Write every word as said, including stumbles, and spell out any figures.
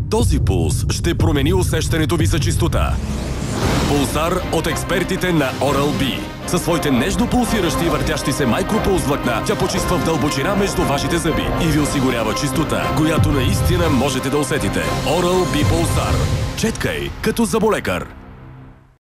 Този пулс ще промени усещането ви за чистота. Пулсар от експертите на Oral-B. Със своите нежно пулсиращи и въртящи се майкропулс влакна, тя почиства в дълбочина между вашите зъби и ви осигурява чистота, която наистина можете да усетите. Oral-B Пулсар. Четкай като зъболекар.